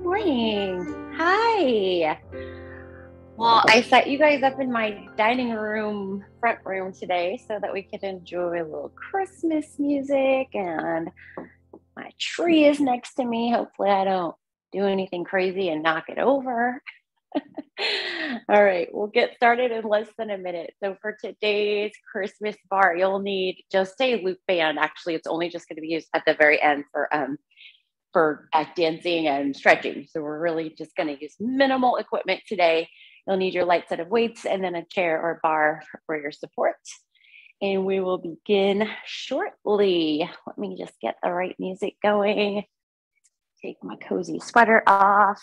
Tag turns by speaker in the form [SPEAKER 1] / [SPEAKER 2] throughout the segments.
[SPEAKER 1] morning. Hi. Well, I set you guys up in my dining room, front room today so that we could enjoy a little Christmas music, and my tree is next to me. Hopefully I don't do anything crazy and knock it over. All right, we'll get started in less than a minute. So for today's Christmas bar, you'll need just a loop band. Actually, it's only just going to be used at the very end for dancing and stretching. So we're really just going to use minimal equipment today. You'll need your light set of weights and then a chair or bar for your support. And we will begin shortly. Let me just get the right music going. Take my cozy sweater off.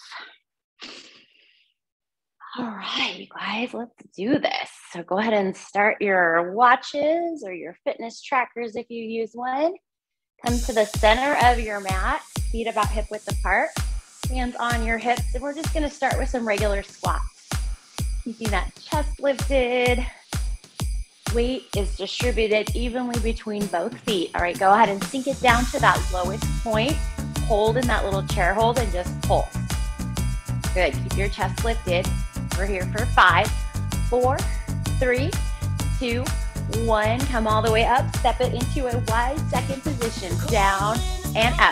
[SPEAKER 1] All right, you guys, let's do this. So go ahead and start your watches or your fitness trackers if you use one. Come to the center of your mat, feet about hip width apart, hands on your hips, and we're just gonna start with some regular squats. Keeping that chest lifted. Weight is distributed evenly between both feet. All right, go ahead and sink it down to that lowest point. Hold in that little chair hold and just pull. Good, keep your chest lifted. We're here for 5, 4, 3, 2, 1. Come all the way up. Step it into a wide second position. Down and up.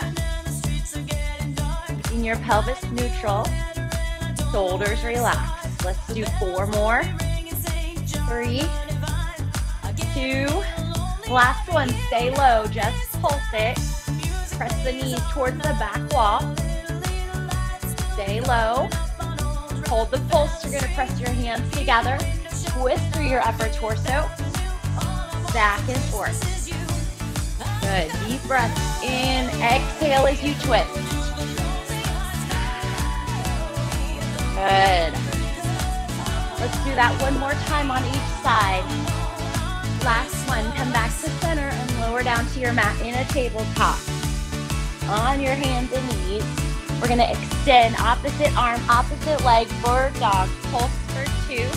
[SPEAKER 1] In your pelvis neutral. Shoulders relax. Let's do 4 more. 3, 2. Last one. Stay low. Just pulse it. Press the knees towards the back wall. Stay low. Hold the pulse. You're going to press your hands together. Twist through your upper torso. Back and forth. Good. Deep breath in. Exhale as you twist. Good. Let's do that one more time on each side. Last one. Come back to center and lower down to your mat in a tabletop. On your hands and knees. We're going to extend opposite arm, opposite leg, bird dog. Pulse for 2.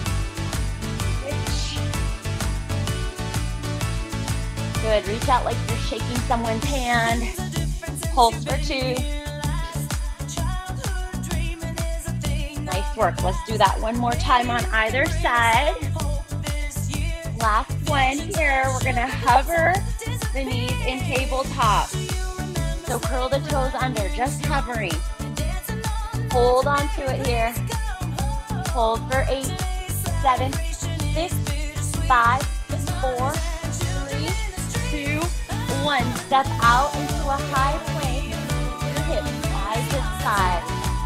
[SPEAKER 1] Good, reach out like you're shaking someone's hand. Pulse for 2. Nice work. Let's do that one more time on either side. Last one here. We're gonna hover the knees in tabletop. So curl the toes under, just hovering. Hold on to it here. Hold for 8, 7, 6, 5, 4, 2, 1. Step out into a high plank. Your hips side to side.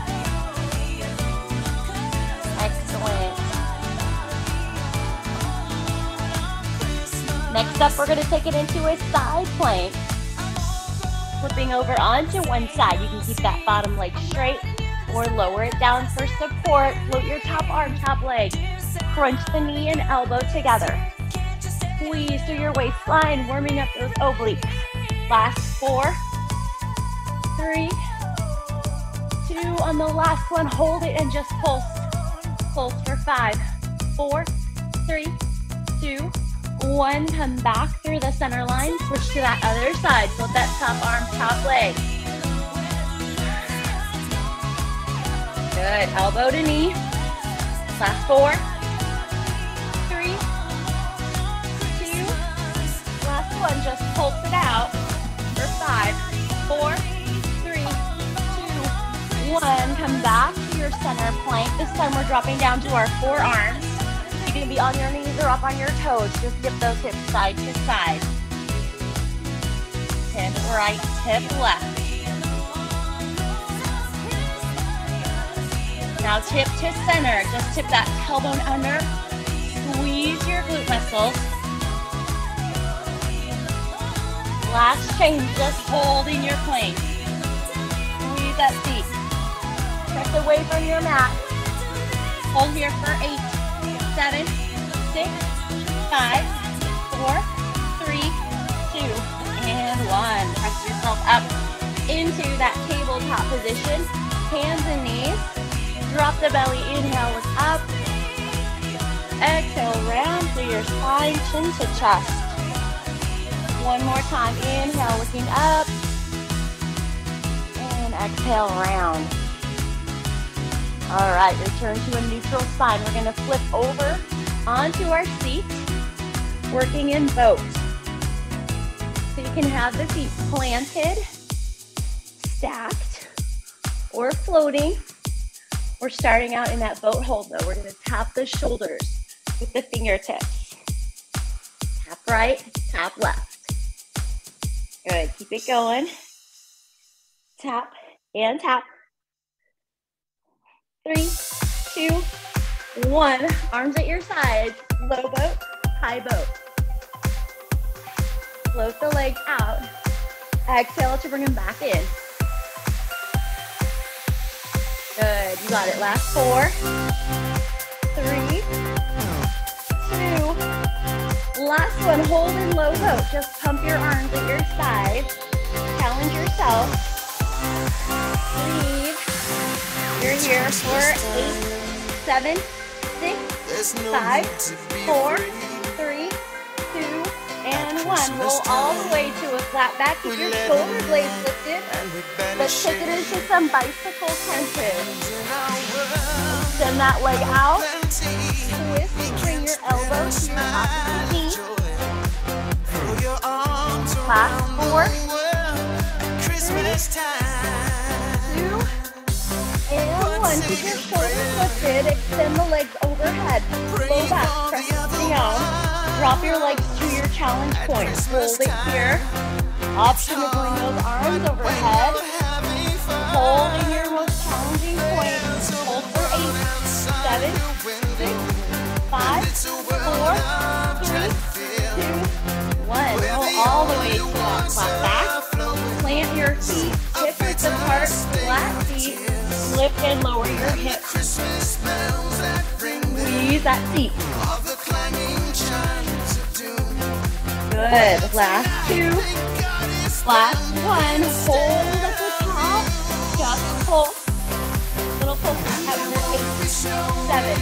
[SPEAKER 1] Excellent. Next up, we're going to take it into a side plank. Flipping over onto one side. You can keep that bottom leg straight or lower it down for support. Float your top arm, top leg. Crunch the knee and elbow together. Squeeze through your waistline, warming up those obliques. Last 4, 3, 2. On the last one, hold it and just pulse. Pulse for 5, 4, 3, 2, 1. Come back through the center line. Switch to that other side. Flip that top arm, top leg. Good. Elbow to knee. Last 4, 3, 2. Last one. Just pulse it out. For 5, 4, 3, 2, 1. Come back to your center plank. This time we're dropping down to our forearms. You can be on your knees or up on your toes. Just dip those hips side to side. Hip right, hip left. Now tip to center. Just tip that tailbone under. Squeeze your glute muscles. Last change, just holding your plank. Squeeze that seat. Press away from your mat. Hold here for 8, 7, 6, 5, 4, 3, 2, and 1. Press yourself up into that tabletop position. Hands and knees. Drop the belly. Inhale, look up. Exhale, round through your spine, chin to chest. One more time. Inhale, looking up. And exhale, round. All right, return to a neutral spine. We're gonna flip over onto our seat, working in boat. So you can have the feet planted, stacked, or floating. We're starting out in that boat hold though. We're gonna tap the shoulders with the fingertips. Tap right, tap left. Good, keep it going. Tap and tap. 3, 2, 1. Arms at your sides. Low boat, high boat. Float the legs out. Exhale to bring them back in. Good, you got it. Last 4, 3, 2. Last one, hold in low boat. Just pump your arms at your sides. Challenge yourself. Breathe. You're here for 8, 7, 6, 5, 4, 3, 2, and 1. Roll all the way to a flat back. Keep your shoulder blades lifted. Let's take it into some bicycle crunches. Send that leg out. Twist. Bring your elbow to your opposite knee. Last 4, 3, 2, and 1. Keep your shoulders lifted. Extend the legs overhead. Low back. Press down. Drop your legs to your challenge point. Hold it here. Option to bring those arms overhead. Hold in your most challenging point. Hold for 8, 7, 6, 5, 4, 3, 2, 1. Roll all the way to that flat back. Plant your feet, hip width apart, flat feet. Lift and lower your hips. Squeeze that seat. Good. Last 2. Last 1. Hold at the top. Just pull. Little pull. After 8, 7,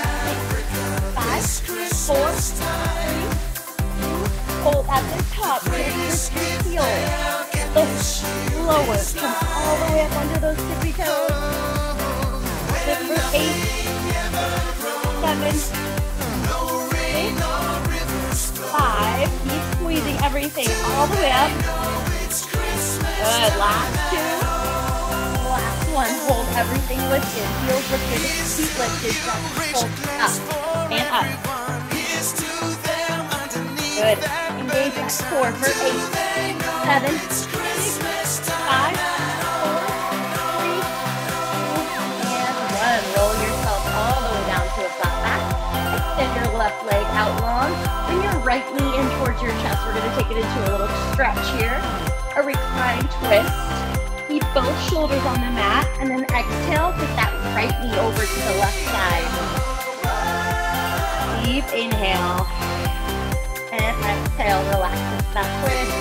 [SPEAKER 1] 6, 5, 4, 3, 2. Hold at the top. Lift your heel. Lift lower. Come all the way up under those tippy toes. Lift for 8, 7, 6, 5. Keep squeezing everything all the way up. Good. Last 2. Last 1. Hold everything lifted. Heels lifted. Feet lifted. Just hold up and up. Good. Engage that core for 8, 7, 6, 5, 4, 3, 2, and 1. Roll yourself all the way down to a flat back. Extend your left leg out long. Bring your right knee in towards your chest. We're going to take it into a little stretch here. A recline twist. Keep both shoulders on the mat. And then exhale, take that right knee over to the left side. Deep inhale. And exhale, relax that twist.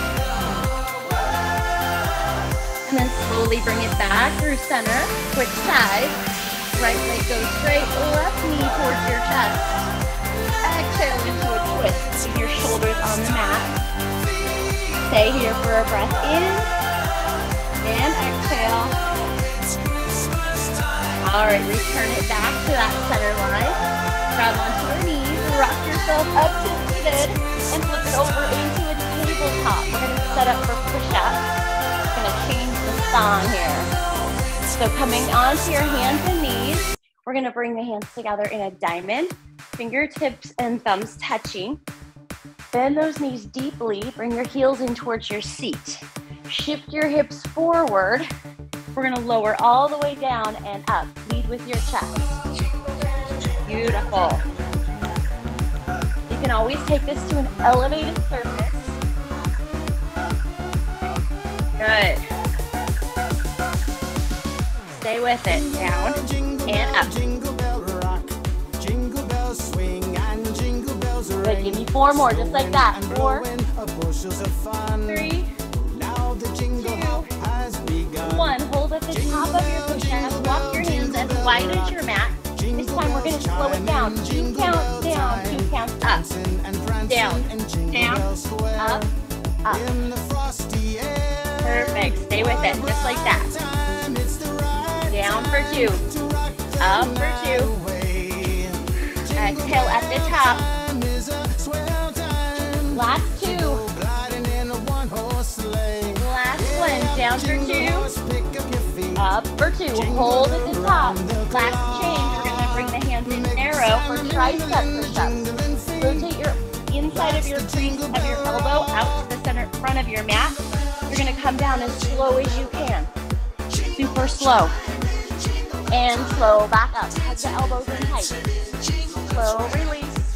[SPEAKER 1] And then slowly bring it back through center. Switch sides. Right leg goes straight, left knee towards your chest. Exhale into a twist. Keep your shoulders on the mat. Stay here for a breath in. And exhale. All right, return it back to that center line. Grab onto your knees, rock yourself up to seated, and flip it over into a tabletop. We're going to set up for push-up. Going to change the song here. So coming onto your hands and knees, we're going to bring the hands together in a diamond, fingertips and thumbs touching. Bend those knees deeply. Bring your heels in towards your seat. Shift your hips forward. We're going to lower all the way down and up. Lead with your chest. Beautiful. You can always take this to an elevated surface. Good. Stay with it. Down and up. Good. Give me 4 more, just like that. 4, 3, 2, 1. Hold at the top of your push-up. Walk your hands as wide as your mat. This time we're going to slow it down. 2 counts down, 2 counts up. Down, down, up, up. Perfect. Stay with it, just like that. Down for 2. Up for 2. Exhale at the top. Last 2. Last one. Down for 2. Up for 2. Hold at the top. Last change. We're going to bring the hands in narrow for tricep push-ups. Rotate your inside of your crease of your elbow out to the center front of your mat. You're going to come down as slow as you can. Super slow. And slow back up. Hug the elbows in tight. Slow release.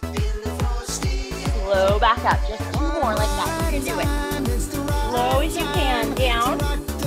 [SPEAKER 1] Slow back up. Just 2 more like that. You can do it. Slow as you can. Down.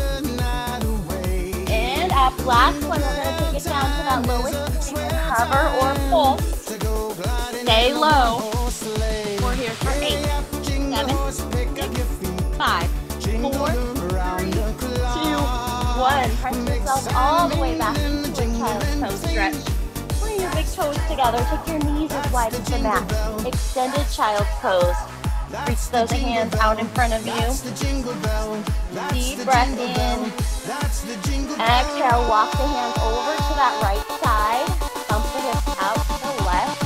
[SPEAKER 1] And up. Last one. We're going to take it down to that lowest. Hover or pull. Stay low. We're here for 8, 7, 6, 5, 4, 3, 2, 1. Press yourself all the way back into a child's pose stretch. Bring your big toes together. Take your knees as wide as the mat. Extended child's pose. Reach those hands out in front of you. Deep breath in. Exhale, walk the hands over to that right side. Thump the hips out to the left.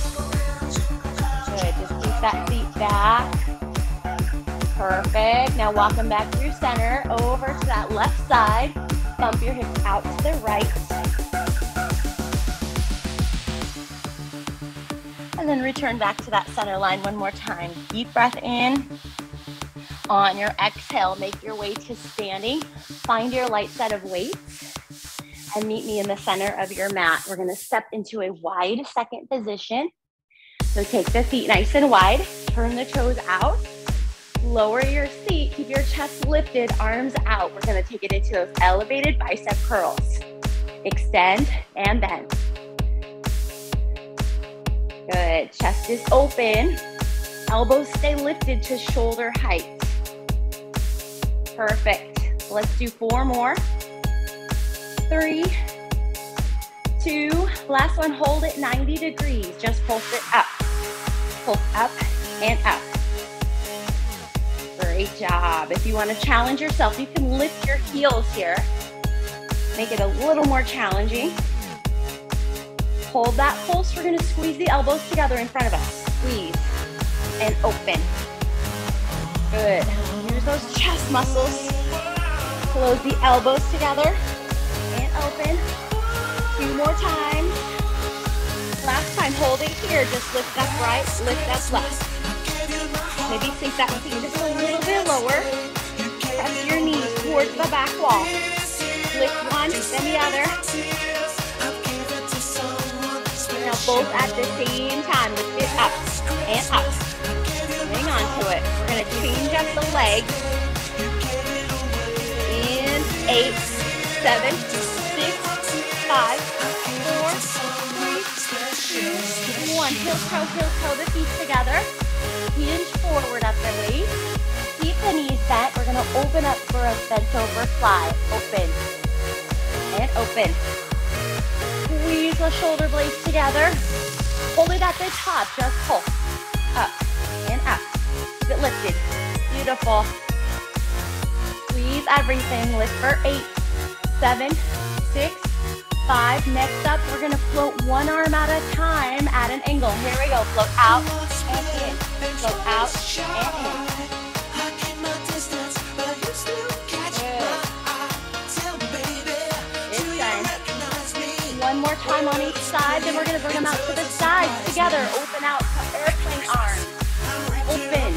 [SPEAKER 1] Good, just keep that seat back. Perfect. Now walk them back through center, over to that left side. Bump your hips out to the right. And then return back to that center line one more time. Deep breath in. On your exhale, make your way to standing. Find your light set of weights and meet me in the center of your mat. We're going to step into a wide second position. So take the feet nice and wide. Turn the toes out. Lower your seat, keep your chest lifted, arms out. We're gonna take it into those elevated bicep curls. Extend and bend. Good, chest is open. Elbows stay lifted to shoulder height. Perfect. Let's do 4 more. 3, 2, last one, hold it 90 degrees. Just pulse it up. Pulse up and up. Great job. If you want to challenge yourself, you can lift your heels here. Make it a little more challenging. Hold that pulse. We're going to squeeze the elbows together in front of us. Squeeze and open. Good. Use those chest muscles. Close the elbows together and open. 2 more times. Last time, hold it here. Just lift up right, lift up left. Maybe sink that seat just a little bit lower. Press your knees towards the back wall. Lift one, then the other. Now both at the same time. Lift it up and up. Hang on to it. We're going to change up the legs. In 8, 7, 6, 5, 4, 3, 2, 1. Heel toe the feet together. Hinge forward at the waist. Keep the knees bent. We're going to open up for a bent over fly. Open and open. Squeeze the shoulder blades together. Hold it at the top. Just pull. Up and up. Keep it lifted. Beautiful. Squeeze everything. Lift for 8, 7, 6, 5. Next up, we're going to float one arm at a time at an angle. Here we go. Float out and in. Float out and in. One more time on each side, then we're going to bring them out to the sides together. Open out to airplane arms. Open.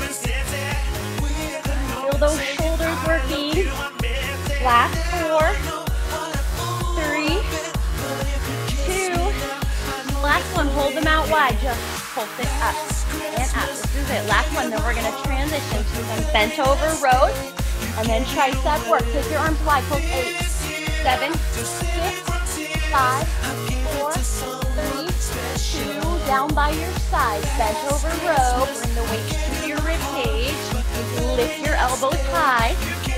[SPEAKER 1] Feel those shoulders working. Last 4, 3, 2. Last one, hold them out wide. Just pulse it up and up. This is it. Last one, then we're going to transition to some bent over rows and then tricep work. Take your arms wide. Pulse 8, 7, 6, 5, 4, 3, 2, down by your side, bent over row, bring the weight to your rib cage, lift your elbows high.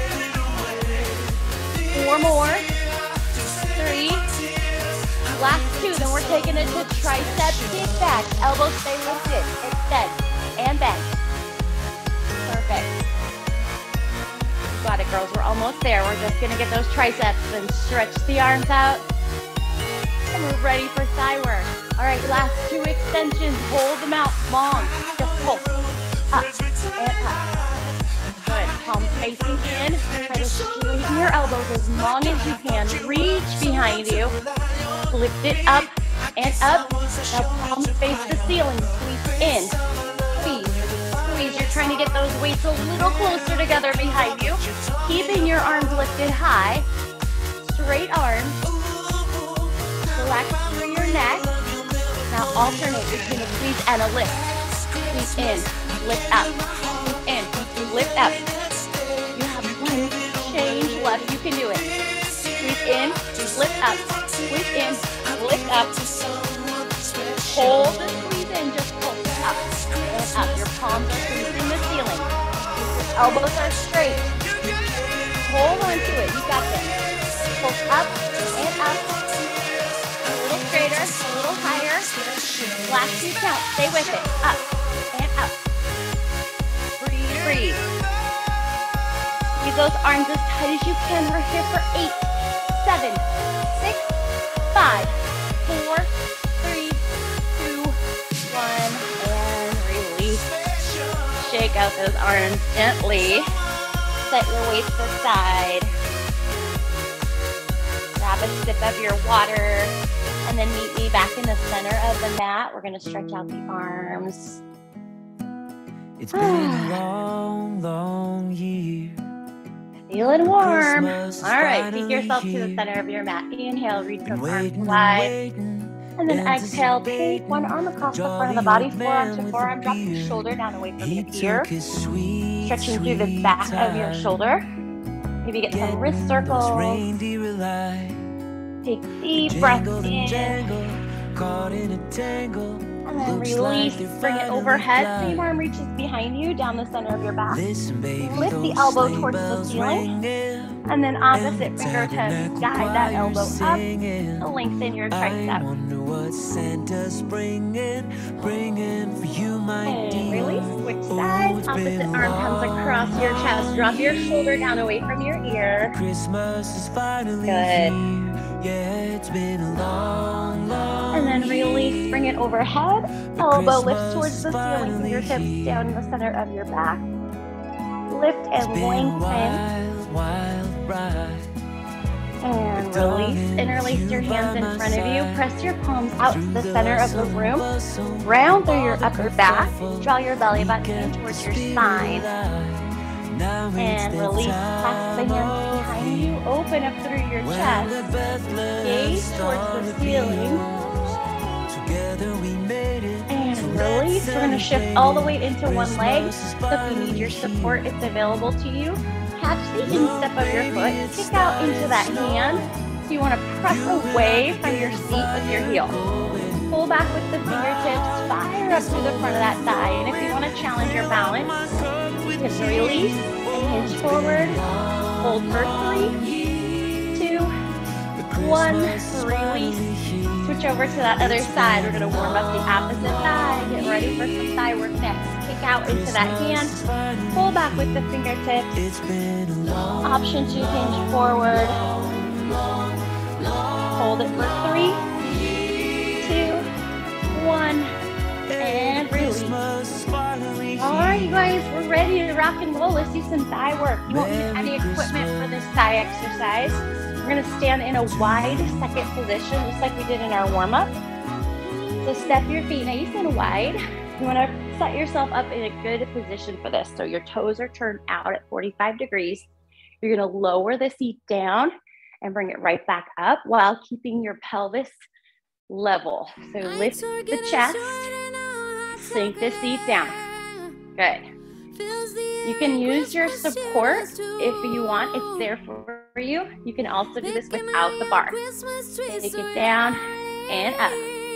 [SPEAKER 1] 4 more, 3, last 2, then we're taking it to tricep kick back, elbows stay lifted, extend, and bend. Perfect. Got it, girls, we're almost there. We're just gonna get those triceps and stretch the arms out. And we're ready for thigh work. All right, last 2 extensions. Hold them out long. Just pull up and up. Good. Palms facing in. Try to straighten your elbows as long as you can. Reach behind you. Lift it up and up. Now palms face the ceiling. Squeeze in. Squeeze. Squeeze. You're trying to get those weights a little closer together behind you. Keeping your arms lifted high. Straight arms. Relax through your neck. Now alternate between a squeeze and a lift. Squeeze in. Lift up. Squeeze in. Lift up. You have one change left. You can do it. Squeeze in. Lift up. Squeeze in. Lift up. Hold the squeeze in. Just pull up and up. Your palms are squeezing the ceiling. Your elbows are straight. Hold on to it. You got this. Pull up and up. A little straighter. A little higher. Last 2 counts. Stay with it. Up and up. Breathe. Squeeze those arms as tight as you can. We're here for 8, 7, 6, 5, 4, 3, 2, 1, and release. Shake out those arms gently. Set your weights aside. Grab a sip of your water, and then meet me back in the center of the mat. We're going to stretch out the arms.
[SPEAKER 2] It's been a long, long year.
[SPEAKER 1] Feeling warm. All right, take yourself to the center of your mat. Inhale, reach those arms wide. And then exhale, take one arm across the front of the body, forearm to forearm. Drop your shoulder down away from your ear. Stretching through the back of your shoulder. Maybe get some wrist circles. Take deep breaths in. And then release, bring it overhead. Same arm reaches behind you, down the center of your back. Lift the elbow towards the ceiling. And then opposite fingertips, guide that elbow up to lengthen your tricep. And release, switch sides. Opposite arm comes across your chest. Drop your shoulder down away from your ear. Good. And then release, bring it overhead. Elbow lifts towards the ceiling, fingertips down in the center of your back. Lift and lengthen. And release. Interlace your hands in front of you. Press your palms out to the center of the room. Round through your upper back. Draw your belly button in towards your spine. And release. Clasp the hands behind you. Open up through your chest. Gaze towards the ceiling. And release. We're going to shift all the weight into one leg. So if you need your support, it's available to you. Catch the instep of your foot. Kick out into that hand. So you want to press away from your seat with your heel. Pull back with the fingertips. Fire up to the front of that thigh. And if you want to challenge your balance, you can release and hinge forward. Hold for 3, 2, 1. Release. Switch over to that other side. We're going to warm up the opposite thigh. Get ready for some thigh work next. Kick out into that hand. Pull back with the fingertips. Option to hinge forward. Hold it for 3, 2, 1. And release. All right, you guys, we're ready to rock and roll. Let's do some thigh work. You won't need any equipment for this thigh exercise. We're going to stand in a wide second position, just like we did in our warm-up. So step your feet nice and wide. You want to set yourself up in a good position for this. So your toes are turned out at 45 degrees. You're going to lower the seat down and bring it right back up while keeping your pelvis level. So lift the chest, sink the seat down. Good. You can use your support if you want. It's there for you. You can also do this without the bar. Take it down and up.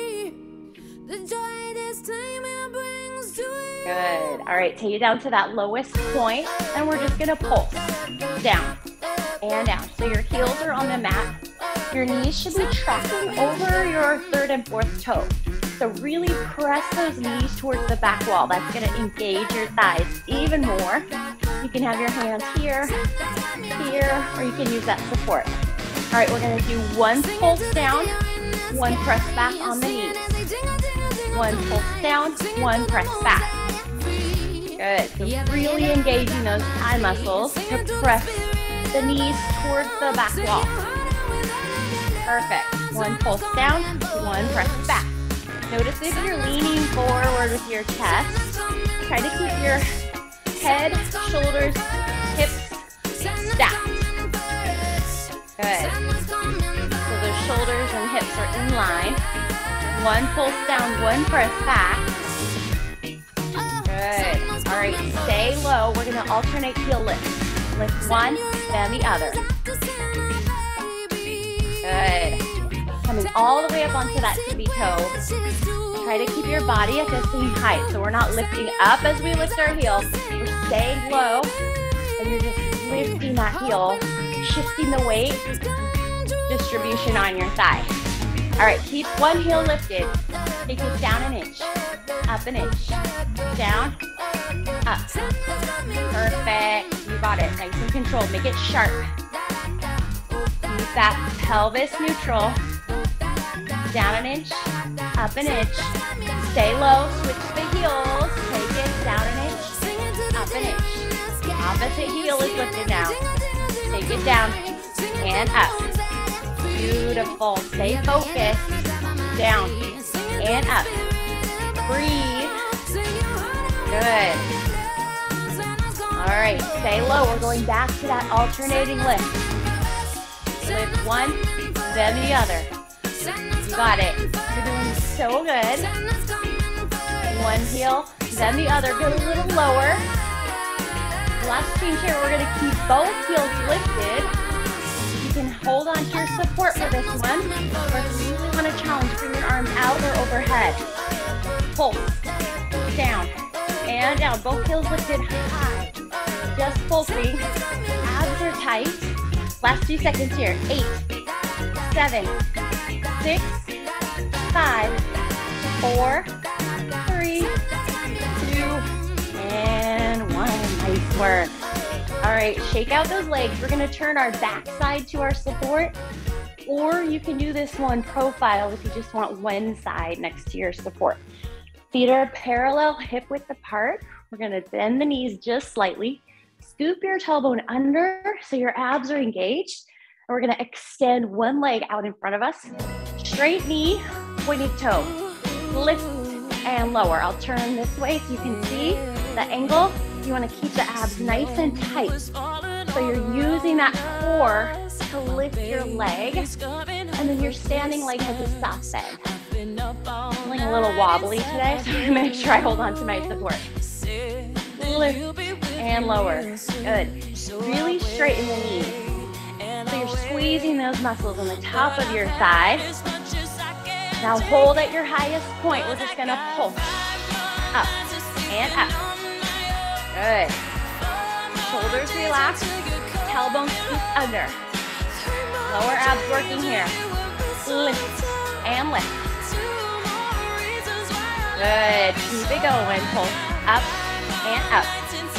[SPEAKER 1] Good. All right, take it down to that lowest point, and we're just gonna pull down and down. So your heels are on the mat. Your knees should be tracking over your third and fourth toe. So really press those knees towards the back wall. That's gonna engage your thighs even more. You can have your hands here, here, or you can use that support. All right, we're gonna do one pulse down. one press back on the knees. One pulse down, one press back. Good. So really engaging those thigh muscles to press the knees towards the back wall. Perfect. One pulse down, one press back. Notice if you're leaning forward with your chest, try to keep your head, shoulders, hips stacked. Good. So those shoulders and hips are in line. One pulse down, one press back. Good. All right, stay low. We're going to alternate heel lifts. Lift one, then the other. Good. Coming all the way up onto that tippy toe. Try to keep your body at the same height. So we're not lifting up as we lift our heel. We're staying low, and you're just lifting that heel, shifting the weight distribution on your thigh. All right, keep one heel lifted. Take it down an inch, up an inch, down, up. Perfect. You got it. Nice and controlled. Make it sharp. Keep that pelvis neutral. Down an inch, up an inch. Stay low. Switch the heels. Take it down an inch, up an inch. Opposite heel is lifted now. Take it down and up. Beautiful. Stay focused. Down and up. Breathe. Good. All right, stay low. We're going back to that alternating lift. Lift one, then the other. You got it. You're doing so good. One heel, then the other. Go a little lower. Last change here, we're going to keep both heels lifted. You can hold on to your support for this one, or if you really want to challenge, bring your arms out or overhead. Pull, down, and down. Both heels lifted high. Just pulsing. Abs are tight. Last 2 seconds here. 8, 7, 6, 5, 4, 3, 2, and 1. Nice work. All right, shake out those legs. We're going to turn our backside to our support, or you can do this one profile if you just want one side next to your support. Feet are parallel, hip width apart. We're going to bend the knees just slightly. Scoop your tailbone under so your abs are engaged. And we're going to extend one leg out in front of us. Straight knee, pointed toe. Lift and lower. I'll turn this way so you can see the angle. You want to keep the abs nice and tight. So you're using that core to lift your leg, and then your standing leg has a soft bend. I'm feeling a little wobbly today, so I'm going to make sure I hold on to my support. Lift and lower. Good. Really straighten the knees. So you're squeezing those muscles on the top of your thigh. Now hold at your highest point. We're just going to pull up and up. Good. Shoulders relax. Tailbone scoop under. Lower abs working here. Lift and lift. Good. Keep it going. Pull up and up.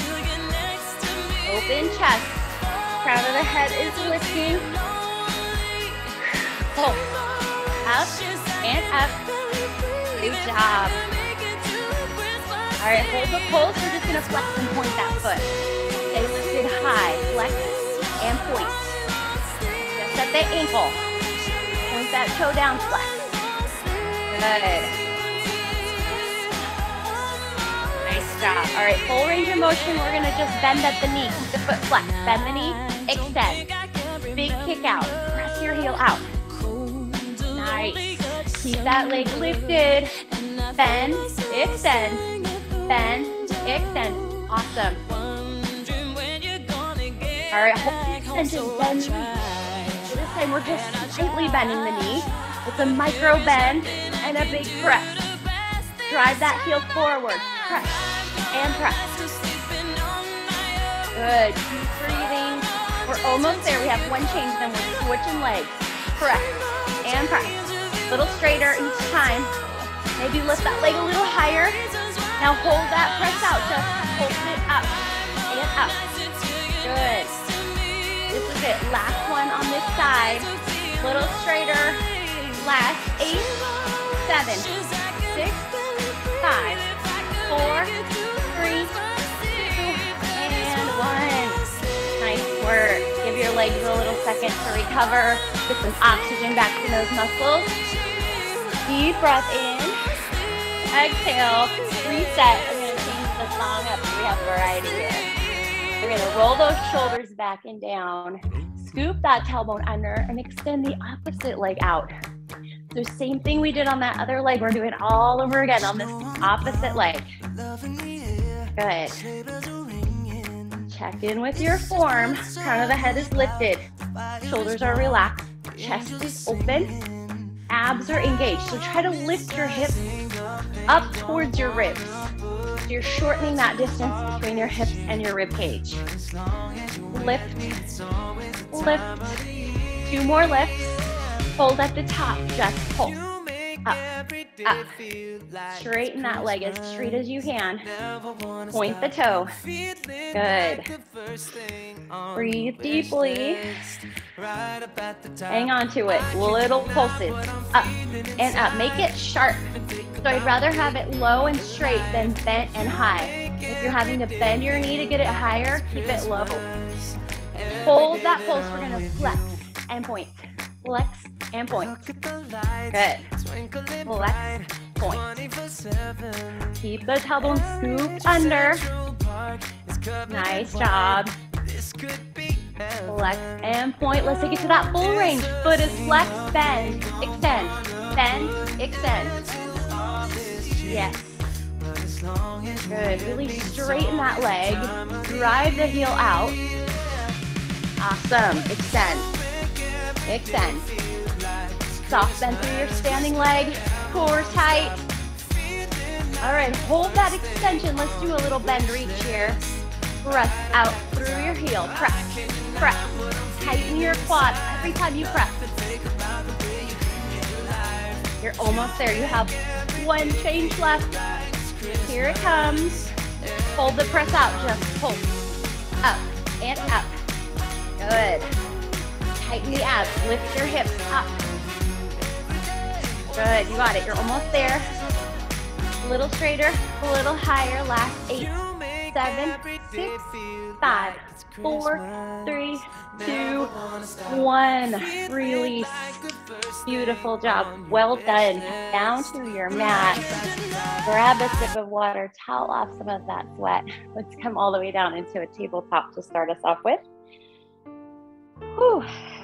[SPEAKER 1] Open chest. Crown of the head is lifting. Pull up and up. Good job. All right, hold the pulse. We're just going to flex and point that foot. Stay lifted high. Flex and point. Just at the ankle. Point that toe down, flex. Good. Nice job. All right, full range of motion. We're going to just bend at the knee. Keep the foot flexed. Bend the knee, extend. Big kick out. Press your heel out. Nice. Keep that leg lifted. Bend, extend. Bend, extend. Awesome. All right, hold the extension. Bend. This time we're just slightly bending the knee. It's a micro bend and a big press. Drive that heel forward. Press and press. Good. Keep breathing. We're almost there. We have one change, then we're switching legs. Press and press. A little straighter each time. Maybe lift that leg a little higher. Now hold that press out. Just hold it up and up. Good. This is it. Last one on this side. Little straighter. Last 8, 7, 6, 5, 4, 3, 2, and 1. Nice work. Give your legs a little second to recover. Get some oxygen back to those muscles. Deep breath in. Exhale. Reset. I'm going to change the song up so we have variety here. We're going to roll those shoulders back and down. Scoop that tailbone under and extend the opposite leg out. So same thing we did on that other leg. We're doing all over again on this opposite leg. Good. Check in with your form. Crown of the head is lifted. Shoulders are relaxed. Chest is open. Abs are engaged. So try to lift your hips up towards your ribs. So you're shortening that distance between your hips and your rib cage. Lift, lift. 2 more lifts. Hold at the top. Just pull. Up, up. Straighten that leg as straight as you can. Point the toe. Good. Breathe deeply. Hang on to it. Little pulses. Up and up. Make it sharp. So I'd rather have it low and straight than bent and high. If you're having to bend your knee to get it higher, keep it low. Hold that pulse. We're going to flex and point. Flex and point. Good. Flex, point. Keep the tailbone scooped under. Nice job. Flex and point. Let's take it to that full range. Foot is flex, bend, extend, bend, extend. Yes. Good. Really straighten that leg. Drive the heel out. Awesome. Extend. Extend. Soft bend through your standing leg. Core tight. All right, hold that extension. Let's do a little bend reach here. Press out through your heel. Press, press. Tighten your quads every time you press. You're almost there. You have 1 change left. Here it comes. Hold the press out. Just pull. Up and up. Good. Tighten the abs. Lift your hips up. Good. You got it. You're almost there. A little straighter, a little higher. Last 8, 7, 6, 5, 4, 3, 2, 1. Release. Beautiful job. Well done. Down to your mat. Grab a sip of water. Towel off some of that sweat. Let's come all the way down into a tabletop to start us off with. Whew.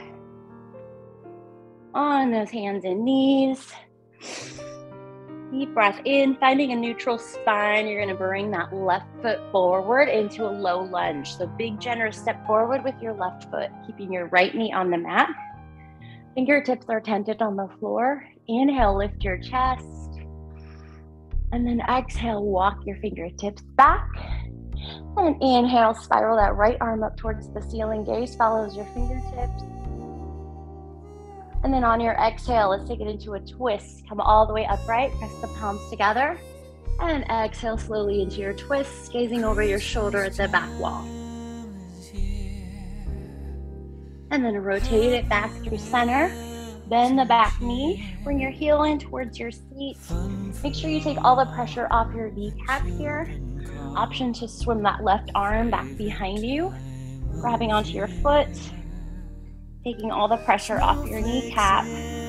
[SPEAKER 1] On those hands and knees. Deep breath in, finding a neutral spine. You're going to bring that left foot forward into a low lunge. So big generous step forward with your left foot, keeping your right knee on the mat. Fingertips are tented on the floor. Inhale, lift your chest. And then exhale, walk your fingertips back. And inhale, spiral that right arm up towards the ceiling. Gaze follows your fingertips. And then on your exhale, let's take it into a twist. Come all the way upright, press the palms together. And exhale slowly into your twist, gazing over your shoulder at the back wall. And then rotate it back through center. Bend the back knee. Bring your heel in towards your seat. Make sure you take all the pressure off your kneecap here. Option to swim that left arm back behind you. Grabbing onto your foot. Taking all the pressure off your kneecap.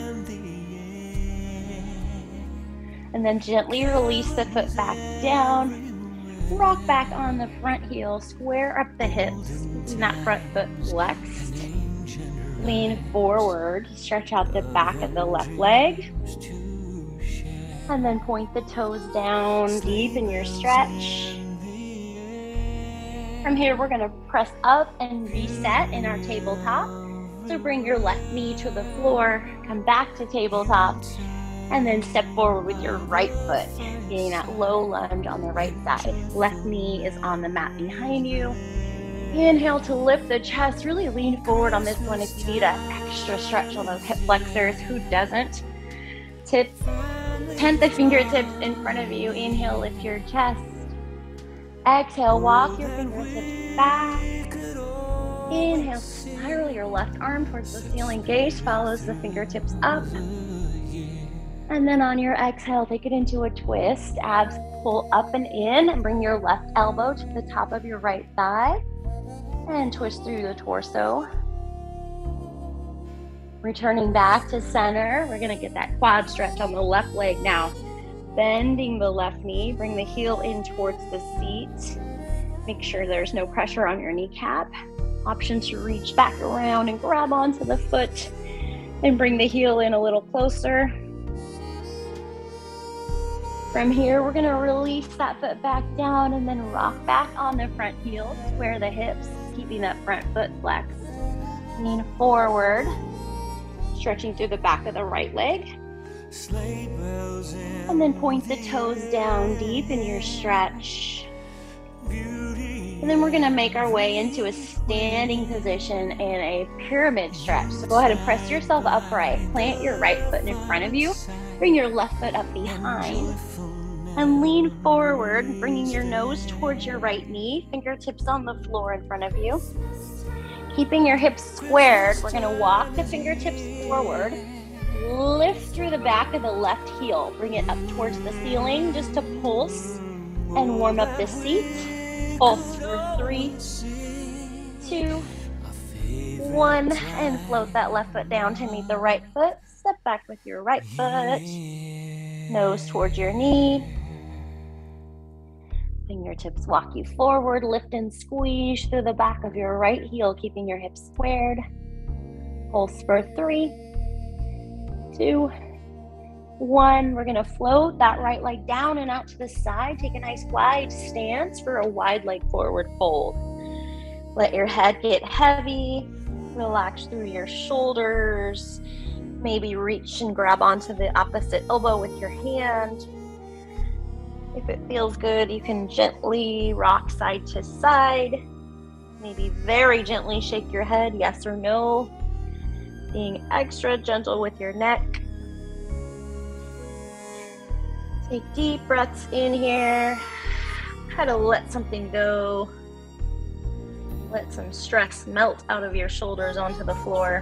[SPEAKER 1] And then gently release the foot back down. Rock back on the front heel. Square up the hips. Keeping that front foot flexed. Lean forward. Stretch out the back of the left leg. And then point the toes down deep in your stretch. From here, we're going to press up and reset in our tabletop. So bring your left knee to the floor, come back to tabletop, and then step forward with your right foot, getting that low lunge on the right side. Left knee is on the mat behind you. Inhale to lift the chest. Really lean forward on this one if you need an extra stretch on those hip flexors. Who doesn't? Tent the fingertips in front of you. Inhale, lift your chest. Exhale, walk your fingertips back. Inhale, spiral your left arm towards the ceiling. Gaze follows the fingertips up. And then on your exhale, take it into a twist. Abs pull up and in, and bring your left elbow to the top of your right thigh and twist through the torso. Returning back to center, we're gonna get that quad stretch on the left leg now. Bending the left knee, bring the heel in towards the seat. Make sure there's no pressure on your kneecap. Option to reach back around and grab onto the foot and bring the heel in a little closer. From here, we're gonna release that foot back down and then rock back on the front heel, square the hips, keeping that front foot flexed. Lean forward, stretching through the back of the right leg. And then point the toes down deep in your stretch. And then we're gonna make our way into a standing position in a pyramid stretch. So go ahead and press yourself upright. Plant your right foot in front of you. Bring your left foot up behind. And lean forward, bringing your nose towards your right knee. Fingertips on the floor in front of you. Keeping your hips squared, we're gonna walk the fingertips forward. Lift through the back of the left heel. Bring it up towards the ceiling just to pulse and warm up the seat. Pulse for 3, 2, 1, and float that left foot down to meet the right foot. Step back with your right foot. Nose towards your knee. Fingertips walk you forward. Lift and squeeze through the back of your right heel, keeping your hips squared. Pulse for 3, 2, 1. We're gonna float that right leg down and out to the side. Take a nice wide stance for a wide leg forward fold. Let your head get heavy. Relax through your shoulders. Maybe reach and grab onto the opposite elbow with your hand. If it feels good, you can gently rock side to side. Maybe very gently shake your head, yes or no. Being extra gentle with your neck. Take deep breaths in here. Try to let something go. Let some stress melt out of your shoulders onto the floor.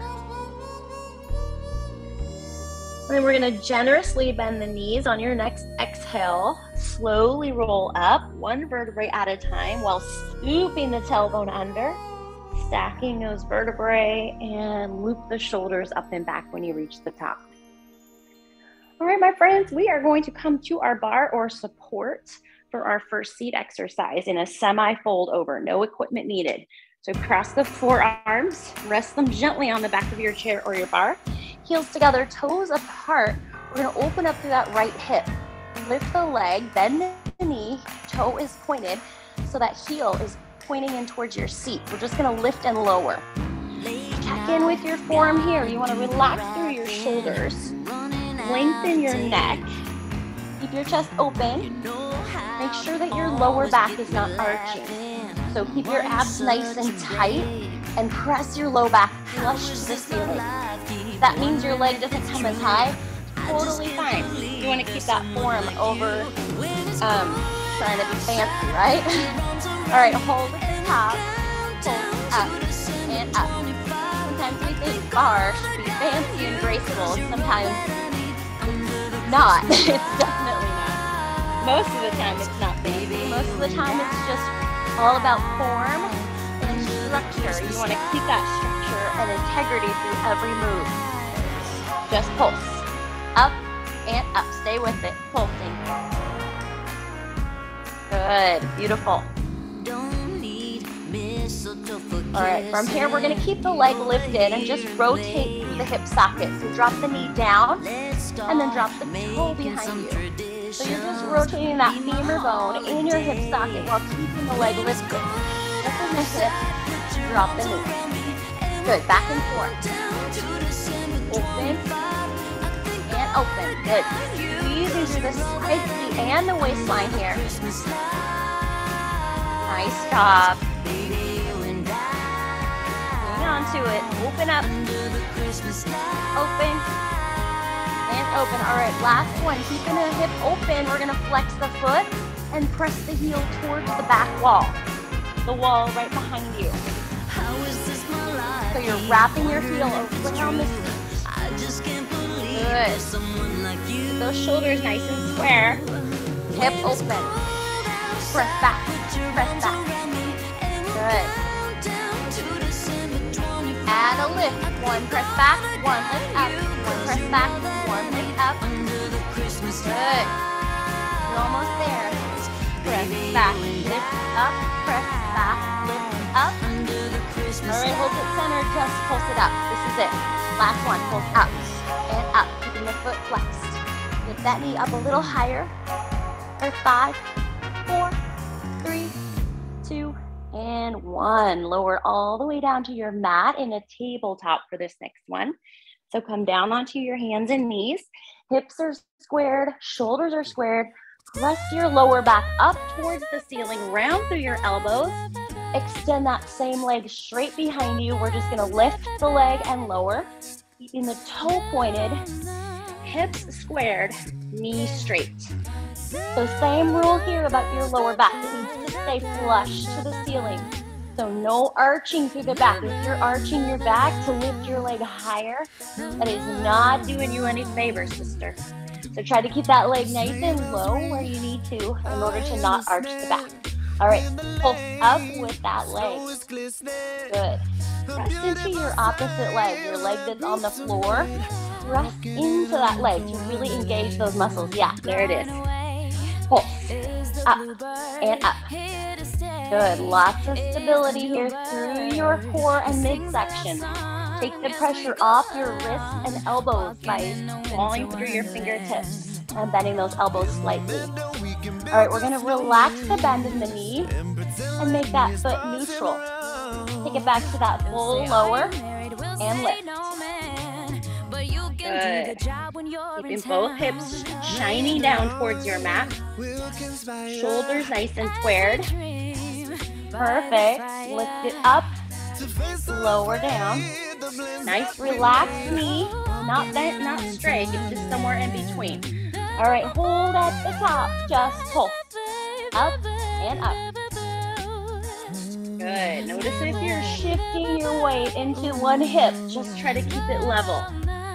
[SPEAKER 1] And then we're gonna generously bend the knees on your next exhale. Slowly roll up, one vertebrae at a time while scooping the tailbone under. Stacking those vertebrae and loop the shoulders up and back when you reach the top. All right, my friends, we are going to come to our bar or support for our first seat exercise in a semi-fold over, no equipment needed. So cross the forearms, rest them gently on the back of your chair or your bar. Heels together, toes apart. We're gonna open up through that right hip. Lift the leg, bend the knee, toe is pointed, so that heel is pointing in towards your seat. We're just gonna lift and lower. Check in with your form here. You wanna relax through your shoulders. Lengthen your neck. Keep your chest open. Make sure that your lower back is not arching. So keep your abs nice and tight and press your low back flush to the ceiling. That means your leg doesn't come as high. Totally fine. You want to keep that form over trying to be fancy, right? All right, hold at the top, pull up and up. Sometimes we think bar should be fancy and graceful. Sometimes not. It's definitely not. Most of the time it's not fancy. Most of the time it's just all about form and structure. You want to keep that structure and integrity through every move. Just pulse. Up and up. Stay with it. Pulsing. Good. Beautiful. All right. From here, we're going to keep the leg lifted and just rotate the hip socket. So drop the knee down and then drop the toe behind you. So you're just rotating that femur bone in your hip socket while keeping the leg lifted. Open the hip. Drop the knee. Good. Back and forth. Open. And open. Good. Squeeze into the side feet and the waistline here. Nice job. Hang on to it. Open up. Open. And open. All right, last one. Keeping the hip open, we're going to flex the foot and press the heel towards the back wall. The wall right behind you. So you're wrapping your heel around the seat. Good. Keep those shoulders nice and square. Hip open. Press back. Press back. Good. Add a lift. One press back, one lift up. One press back, one lift up. Good. You're almost there. Press back, lift up, press back, lift up. All right, hold it centered, just pulse it up. This is it. Last one, pulse up and up, keeping the foot flexed. Lift that knee up a little higher. For 5, 4, 3, 2, and 1. Lower all the way down to your mat in a tabletop for this next one. So come down onto your hands and knees. Hips are squared, shoulders are squared. Press your lower back up towards the ceiling, round through your elbows. Extend that same leg straight behind you. We're just gonna lift the leg and lower, keeping the toe pointed, hips squared, knees straight. So same rule here about your lower back. It needs to stay flush to the ceiling. So no arching through the back. If you're arching your back to lift your leg higher, that is not doing you any favors, sister. So try to keep that leg nice and low where you need to in order to not arch the back. All right, pulse up with that leg. Good. Press into your opposite leg, your leg that's on the floor. Press into that leg to really engage those muscles. Yeah, there it is. Pulse up and up. Good. Lots of stability here through your core and midsection. Take the pressure off your wrists and elbows by falling through your fingertips and bending those elbows slightly. All right, we're going to relax the bend in the knee and make that foot neutral. Take it back to that full lower and lift. Good. Keeping both hips shiny down towards your mat. Shoulders nice and squared. Perfect. Lift it up. Lower down. Nice relaxed knee. Not bent, not straight. It's just somewhere in between. All right, hold at the top. Just pull. Up and up. Good. Notice if you're shifting your weight into one hip, just try to keep it level.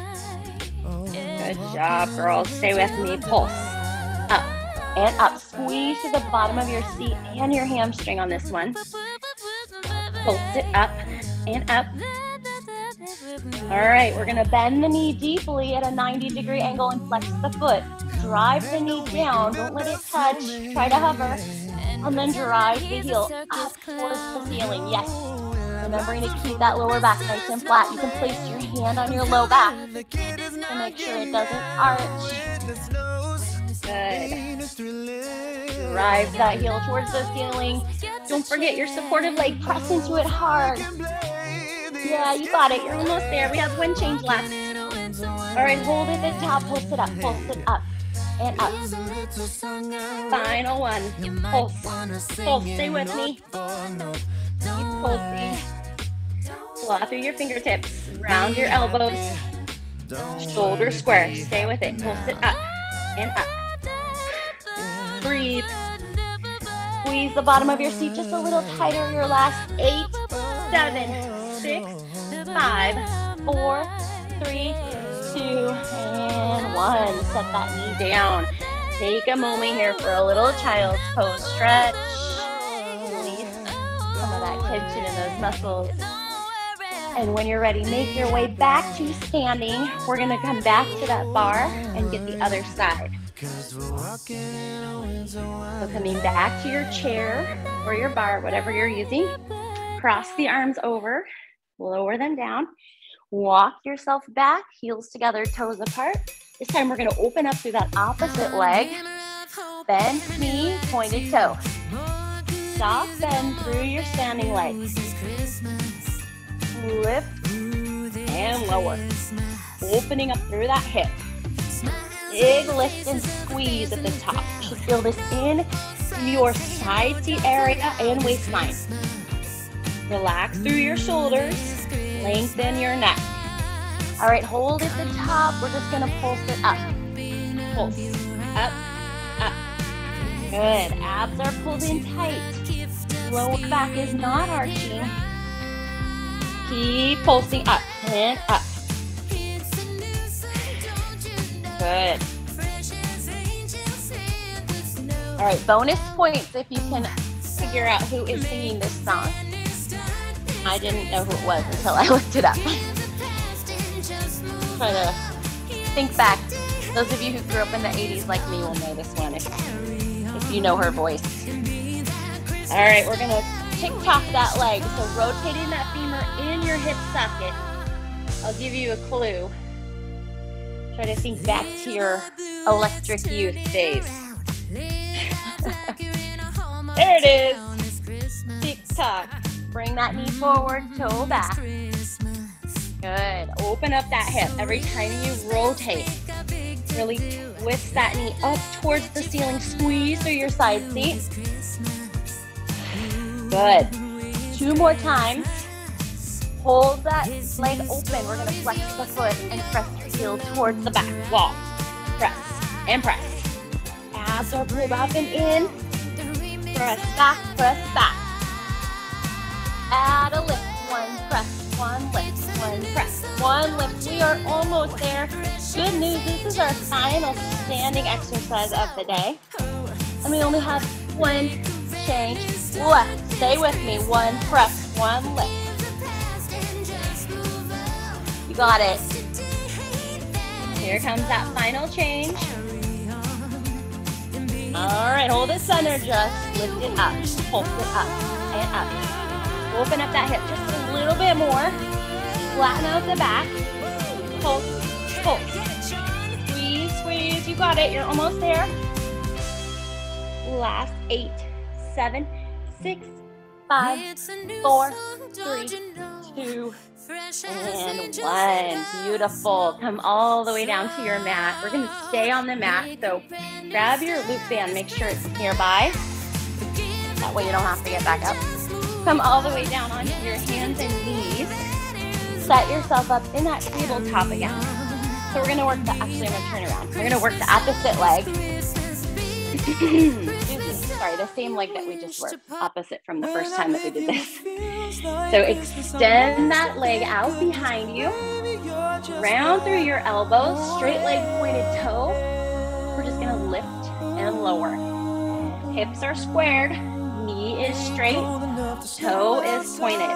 [SPEAKER 1] Good job, girls. Stay with me. Pulse. Up and up. Squeeze to the bottom of your seat and your hamstring on this one. Pulse it up and up. All right, we're going to bend the knee deeply at a 90-degree angle and flex the foot. Drive the knee down. Don't let it touch. Try to hover. And then drive the heel up towards the ceiling. Yes. Remembering to keep that lower back nice and flat. You can place your hand on your low back to make sure it doesn't arch. Good. Drive that heel towards the ceiling. Don't forget your supported leg. Press into it hard. Yeah, you got it. You're almost there. We have one change left. All right, hold it at the top. Pulse it up. Pulse it up. And up. Final one. Pulse. Pulse. Stay with me. Keep pulsing. Claw through your fingertips. Round your elbows. Shoulders square. Stay with it. Pulse it up and up. Breathe. Squeeze the bottom of your seat just a little tighter. Your last 8, 7, 6, 5, 4, 3, 2, and 1. Set that knee down. Take a moment here for a little child's pose stretch. Release some of that tension in those muscles. And when you're ready, make your way back to standing. We're going to come back to that bar and get the other side. So coming back to your chair or your bar, whatever you're using. Cross the arms over. Lower them down. Walk yourself back, heels together, toes apart. This time we're going to open up through that opposite leg. Bend knee, pointed toe. Soft bend through your standing legs. Lift and lower. Opening up through that hip. Big lift and squeeze at the top. You should feel this in your side seat area and waistline. Relax through your shoulders. Lengthen your neck. All right, hold at the top. We're just going to pulse it up. Pulse. Up, up. Good. Abs are pulled in tight. Lower back is not arching. Keep pulsing up and up. Good. Good. All right, bonus points if you can figure out who is singing this song. I didn't know who it was until I looked it up. Try to think back. Those of you who grew up in the 80s like me will know this one if you know her voice. All right, we're gonna tick-tock that leg. So rotating that femur in your hip socket. I'll give you a clue. Try to think back to your electric youth days. There it is. Tick-tock. Bring that knee forward, toe back. Good. Open up that hip every time you rotate. Really twist that knee up towards the ceiling. Squeeze through your side seat. Good. 2 more times. Hold that leg open. We're going to flex the foot and press your heel towards the back wall. Press and press. Abs are pulled up and in. Press back, press back. Add a lift. 1 press, 1 lift, 1 press, 1 lift. We are almost there. Good news, this is our final standing exercise of the day. And we only have 1 change left. Stay with me. 1 press, 1 lift. You got it. Here comes that final change. All right, hold it center, just lift it up, hold it up, and up. Open up that hip just a little bit more. Flatten out the back. Pulse, pulse. Squeeze, squeeze. You got it. You're almost there. Last 8, 7, 6, 5, 4, 3, 2, and 1. Beautiful. Come all the way down to your mat. We're going to stay on the mat. So grab your loop band. Make sure it's nearby. That way you don't have to get back up. Come all the way down onto your hands and knees. Set yourself up in that tabletop again. So we're going to work the, actually I'm going to turn around. We're going to work the opposite leg. Excuse me, sorry, the same leg that we just worked, opposite from the first time that we did this. So extend that leg out behind you. Round through your elbows, straight leg, pointed toe. We're just going to lift and lower. Hips are squared. Knee is straight, toe is pointed.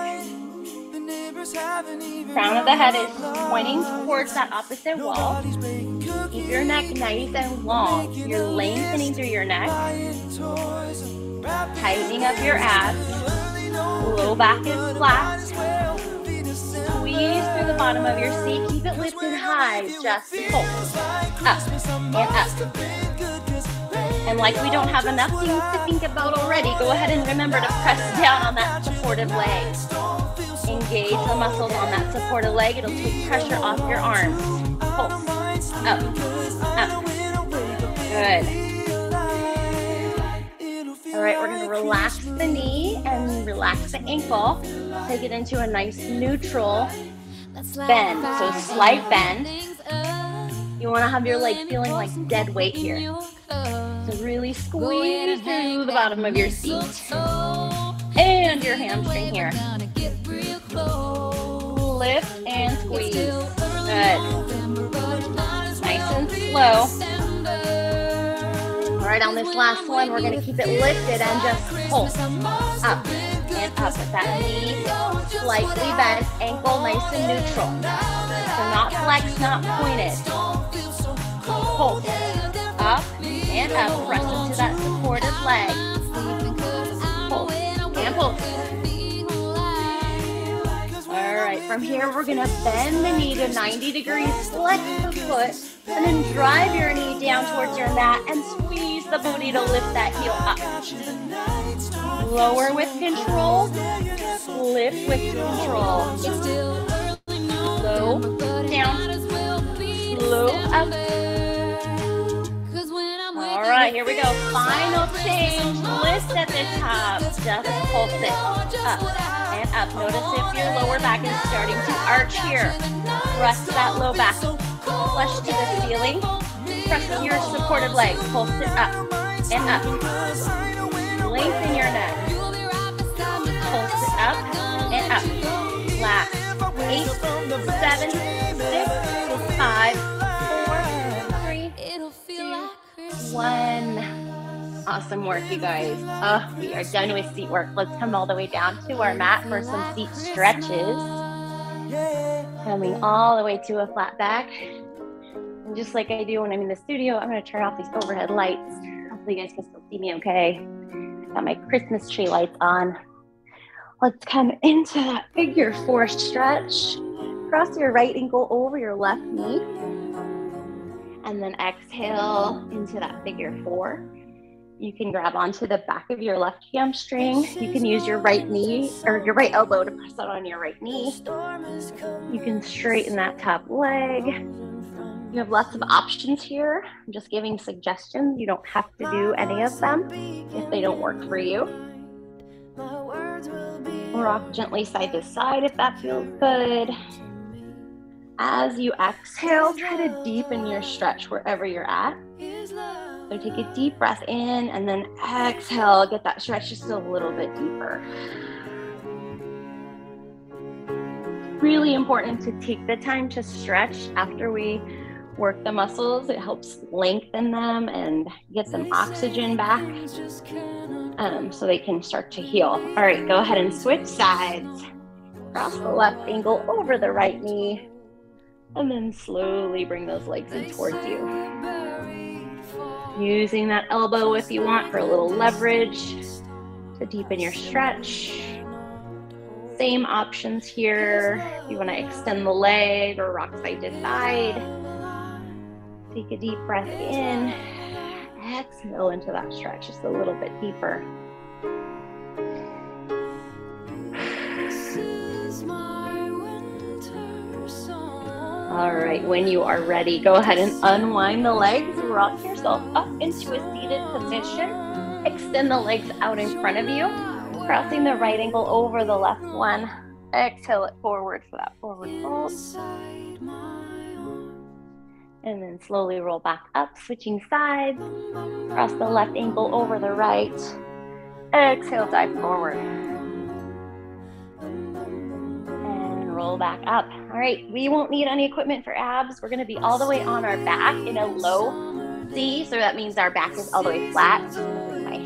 [SPEAKER 1] Crown of the head is pointing towards that opposite wall. Keep your neck nice and long. You're lengthening through your neck. Tightening up your abs. Low back is flat. Squeeze through the bottom of your seat. Keep it lifted high. Just pull. Up and up. And like we don't have enough things to think about already, go ahead and remember to press down on that supported leg. Engage the muscles on that supported leg. It'll take pressure off your arms. Pull. Up. Up. Good. All right, we're going to relax the knee and relax the ankle. Take it into a nice neutral bend. So slight bend. You want to have your leg feeling like dead weight here. So really squeeze through the bottom of your seat and your hamstring here. Lift and squeeze. Good. Nice and slow. All right, on this last one, we're going to keep it lifted and just pull up and up with that knee slightly bent, ankle nice and neutral. So not flex, not pointed. Pull up and up, press into that supported leg. Pull and pull. All right, from here we're gonna bend the knee to 90 degrees, flex the foot, and then drive your knee down towards your mat and squeeze the booty to lift that heel up. Lower with control, lift with control. Slow down, slow up. All right, here we go. Final change. Lift at the top. Just pulse it up and up. Notice if your lower back is starting to arch here. Press that low back. Flush to the ceiling. Press your supported leg. Pulse it up and up. Lengthen your neck. Pulse it up and up. Last 8, 7, 6, 5, 4, 3, Awesome work, you guys. Oh, we are done with seat work. Let's come all the way down to our mat for some seat stretches. Coming all the way to a flat back. And just like I do when I'm in the studio, I'm going to turn off these overhead lights. Hopefully you guys can still see me okay. Got my Christmas tree lights on. Let's come into that figure 4 stretch. Cross your right ankle over your left knee. And then exhale into that figure 4. You can grab onto the back of your left hamstring. You can use your right knee or your right elbow to press out on your right knee. You can straighten that top leg. You have lots of options here. I'm just giving suggestions. You don't have to do any of them if they don't work for you. Rock gently side to side if that feels good. As you exhale, try to deepen your stretch wherever you're at. So take a deep breath in and then exhale, get that stretch just a little bit deeper. Really important to take the time to stretch after we work the muscles. It helps lengthen them and get some oxygen back so they can start to heal. All right, go ahead and switch sides. Cross the left ankle over the right knee. And then slowly bring those legs in towards you. Using that elbow if you want for a little leverage to deepen your stretch. Same options here. If you want to extend the leg or rock side to side. Take a deep breath in. Exhale into that stretch just a little bit deeper. All right, when you are ready, go ahead and unwind the legs, rock yourself up into a seated position. Extend the legs out in front of you, crossing the right ankle over the left one. Exhale it forward for that forward fold. And then slowly roll back up, switching sides. Cross the left ankle over the right. Exhale, dive forward. Roll back up. All right, we won't need any equipment for abs. We're going to be all the way on our back in a low C, so that means our back is all the way flat. My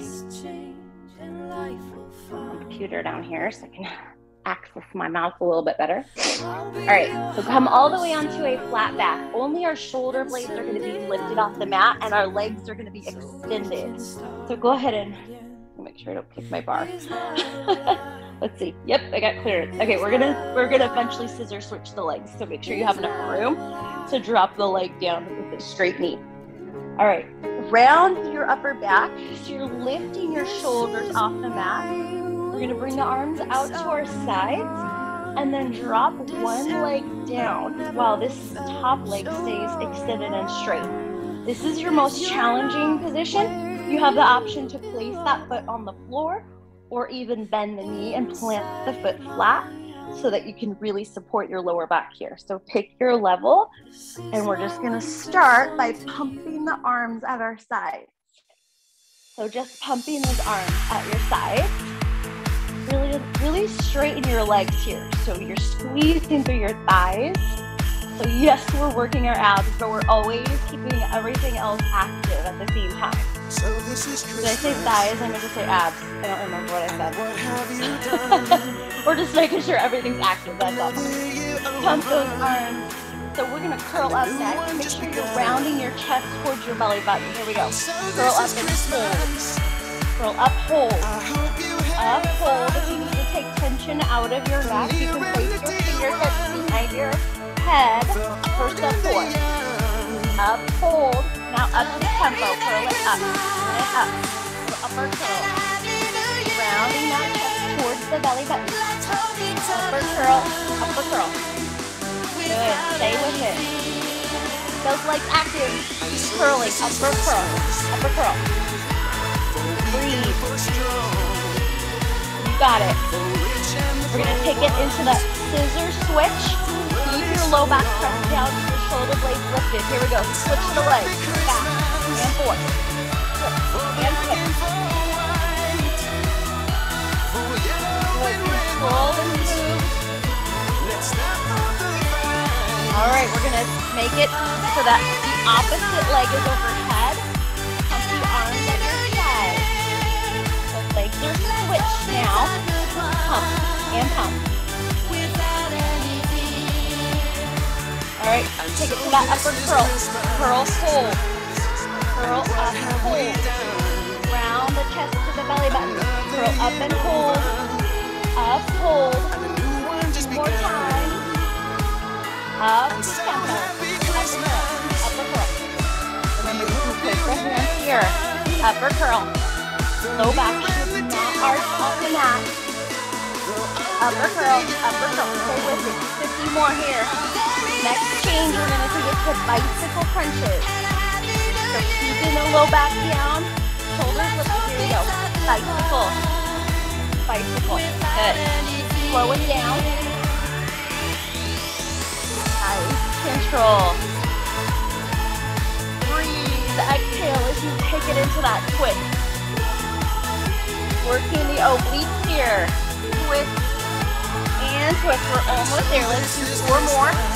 [SPEAKER 1] computer down here so I can access my mouth a little bit better. All right, so come all the way onto a flat back. Only our shoulder blades are going to be lifted off the mat and our legs are going to be extended. So go ahead and make sure I don't kick my bar. Let's see. Yep, I got clearance. Okay, we're gonna eventually scissor switch the legs. So make sure you have enough room to drop the leg down with a straight knee. All right, round your upper back. So you're lifting your shoulders off the mat. We're gonna bring the arms out to our sides and then drop one leg down while this top leg stays extended and straight. This is your most challenging position. You have the option to place that foot on the floor or even bend the knee and plant the foot flat so that you can really support your lower back here. So pick your level, and we're just gonna start by pumping the arms at our sides. So just pumping those arms at your sides. Really straighten your legs here. So you're squeezing through your thighs. So yes, we're working our abs, but we're always keeping everything else active at the same time. Did I say thighs? I meant to say abs. I don't remember what I said. We're just making sure everything's active, that's all. Pump those arms. So we're gonna curl up next. Make sure you're rounding your chest towards your belly button. Here we go. Curl up and hold. Curl up, hold. Up, hold. If you need to take tension out of your neck, you can place your fingertips behind your head for support. Up, hold. Now up to tempo. Curl it up and up. So upper curl. Rounding that chest towards the belly button. Upper curl, upper curl. Good. Stay with it. Those legs active. Keep curling. Upper curl. Upper curl. Breathe. You got it. We're going to take it into the scissor switch. Keep your low back pressed down, your shoulder blades lifted. Here we go. Switch the legs. Back and forth. Switch and switch. Control the move. All right, we're going to make it so that the opposite leg is overhead. Pump the arms at your side. switch now. Pump and pump. All right, take it to that upward curl. Curl, hold. Curl up and hold. Round the chest to the belly button. Curl up and hold. Up, hold. 2 more times. Up to tempo. Upper curl. Remember, you can put the hands here. Upper curl. Low back should not arch off the mat. Upper curl, upper curl. Stay with it. 50 more here. Next change, we're going to take it to bicycle crunches. So keeping the low back down. Shoulders lifted. Here we go. Bicycle. Bicycle. Good. Slow it down. Nice. Control. Breathe. Exhale as you take it into that twist. Working the obliques here. Twist and twist. We're almost there. Let's do 4 more. 3,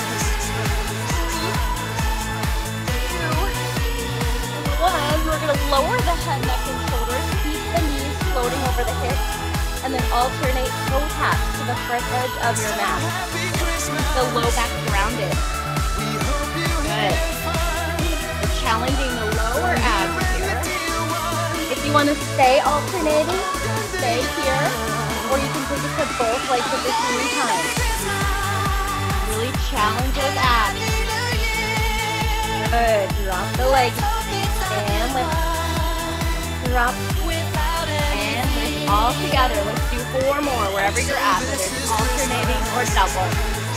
[SPEAKER 1] 2, 1. We're going to lower the head, neck, and shoulders. Keep the knees floating over the hips. And then alternate toe taps to the front edge of your mat. Keep the low back grounded. Good. We're challenging the lower abs here. If you want to stay alternating, stay here, or you can take it to both legs at the same time. Really challenge those abs. Good. Drop the legs and lift. Drop and lift all together. Let's do 4 more wherever you're at, whether it's alternating or double.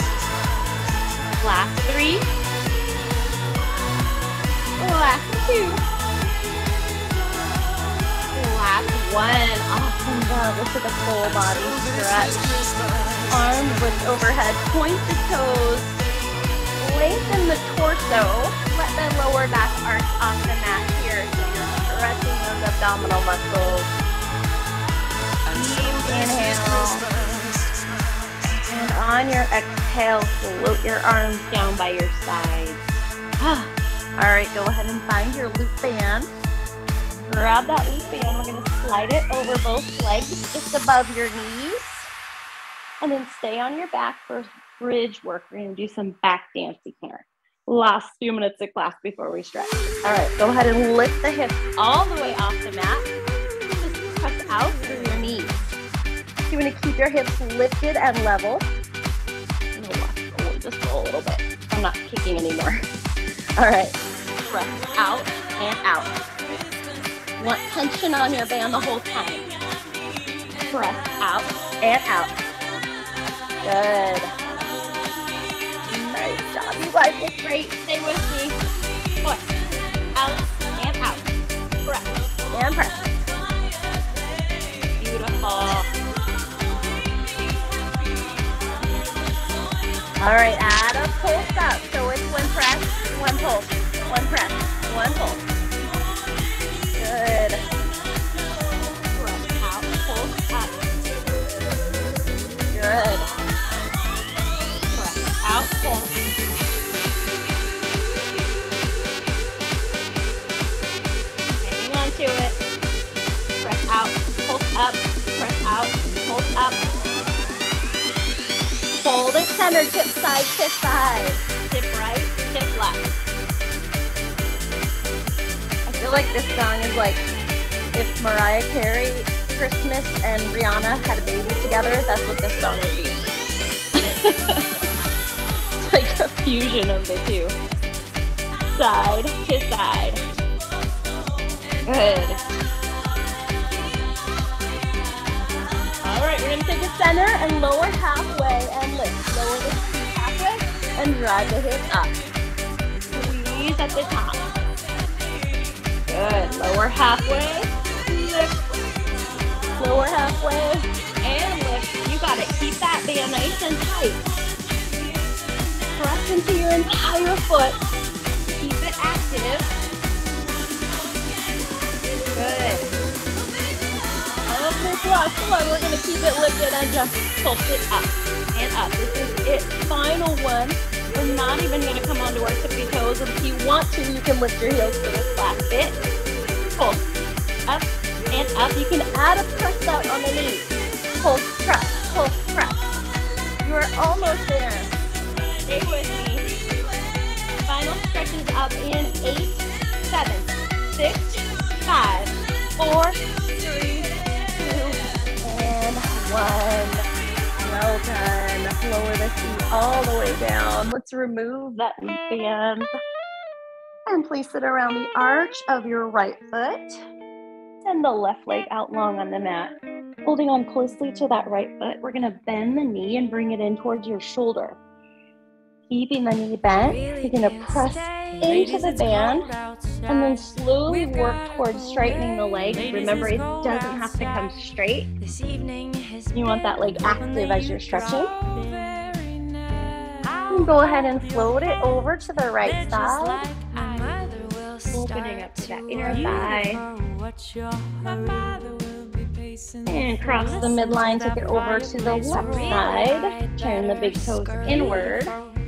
[SPEAKER 1] Last 3. Last 2. Last 1. Awesome job. Look at the full body stretch. Arms lift overhead. Point the toes. Lengthen the torso. Let the lower back arch off the mat here so you're stretching those abdominal muscles. Deep inhale. And on your exhale, float your arms down by your sides. All right, go ahead and find your loop band. Grab that loop band. We're going to slide it over both legs just above your knees. And then stay on your back for bridge work. We're going to do some back dancing here. Last few minutes of class before we stretch. All right, go ahead and lift the hips all the way off the mat. Just press out through your knees. You're going to keep your hips lifted and level. Just a little bit. I'm not kicking anymore. All right, press out and out. Want tension on your band the whole time. Press out and out. Good. Nice job. You guys did great. Stay with me. Push. Out and out. Press and press. Beautiful. All right, add a pulse up. So it's 1 press, 1 pulse, 1 press, 1 pulse. Good. Press out, pulse up. Good. Press out, pulse. Hang on to it. Press out, pulse up, press out, pulse up. Hold it center, tip side, tip side. Tip right, tip left. I feel like this song is like if Mariah Carey, Christmas, and Rihanna had a baby together, that's what this song would be. It's like a fusion of the two. Side to side. Good. All right, we're going to take the center and lower halfway and lift. Lower the feet halfway and drive the hips up. Squeeze at the top. Good. Lower halfway, lift. Lower halfway and lift. You got it. Keep that band nice and tight. Press into your entire foot. Keep it active. Good. This last one, we're going to keep it lifted and just pulse it up and up. This is it. Final one. We're not even going to come onto our tippy toes. If you want to, you can lift your heels for this last bit. Pulse up and up. You can add a press out on the knees. Pull, press, pull, press. You are almost there. Stay with me. Final stretches up in 8, 7, 6, 5, 4, 3, 2, and 1. Well done. Lower the feet all the way down. Let's remove that knee band and place it around the arch of your right foot. Send the left leg out long on the mat. Holding on closely to that right foot, we're going to bend the knee and bring it in towards your shoulder. Keeping the knee bent, you're going to press into the band and then slowly work towards straightening the leg. Remember, it doesn't have to come straight. You want that leg active as you're stretching. And go ahead and float it over to the right side. Opening up to that inner thigh. And cross the midline, take it over to the left side. Turn the big toes inward.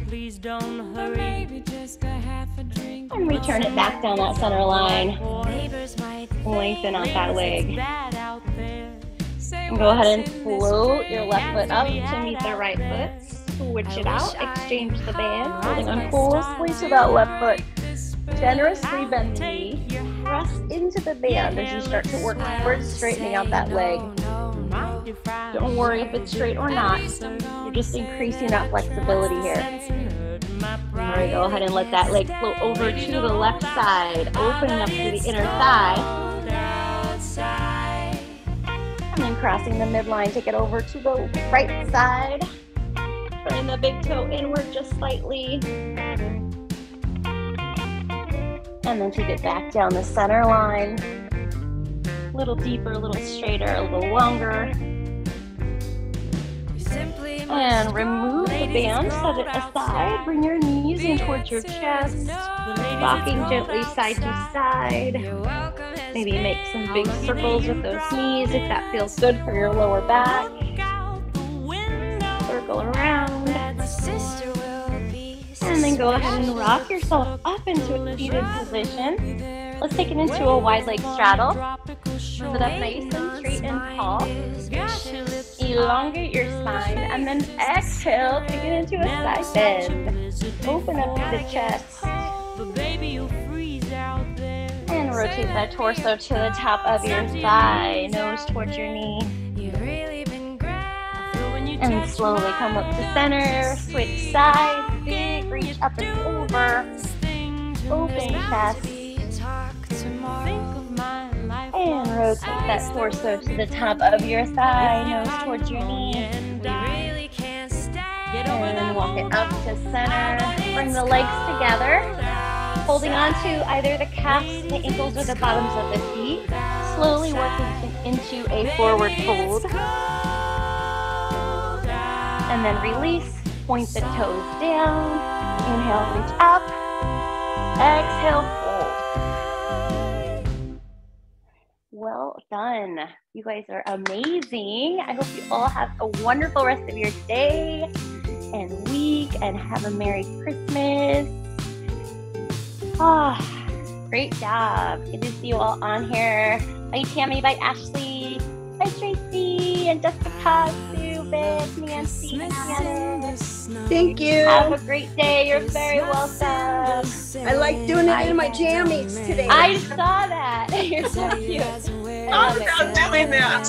[SPEAKER 1] And return it back down that center line. Lengthen out that leg. And go ahead and float your left foot up to meet the right foot. Switch it out, exchange the band, holding on closely to that left foot. Generously bend the knee, press into the band as you start to work towards straightening out that leg. Don't worry if it's straight or not. You're just increasing that flexibility here. All right, go ahead and let that leg float over to the left side, opening up to the inner thigh. And then crossing the midline, take it over to the right side. Turn the big toe inward just slightly. And then take it back down the center line. A little deeper, a little straighter, a little longer. And remove the band, set it aside. Bring your knees in towards your chest. Rocking gently side to side. Maybe make some big circles with those knees if that feels good for your lower back. Circle around. And then go ahead and rock yourself up into a seated position. Let's take it into a wide leg straddle. Sit up nice and straight and tall. Elongate your spine and then exhale, take it into a side bend. Open up the chest. And rotate that torso to the top of your thigh, nose towards your knee. And slowly come up to center, switch sides, big reach up and over, open chest, and rotate that torso to the top of your thigh, nose towards your knee, and walk it up to center, bring the legs together, holding on to either the calves, the ankles, or the bottoms of the feet, slowly working into a forward fold. And then release, point the toes down, inhale, reach up, exhale, fold. Well done. You guys are amazing. I hope you all have a wonderful rest of your day and week and have a Merry Christmas. Ah, great job. Good to see you all on here. Bye Tammy, bye Ashley, bye Tracy and Jessica, Sue, Beth, Nancy, and Janet.
[SPEAKER 3] Thank you.
[SPEAKER 1] Have a great day. You're very welcome.
[SPEAKER 3] I like doing it in my jammies today.
[SPEAKER 1] I saw that. You're so cute.
[SPEAKER 3] I'm not doing that.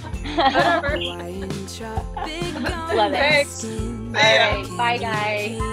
[SPEAKER 3] Whatever.
[SPEAKER 1] Love it.
[SPEAKER 3] Thanks.
[SPEAKER 1] All right. Bye, guys.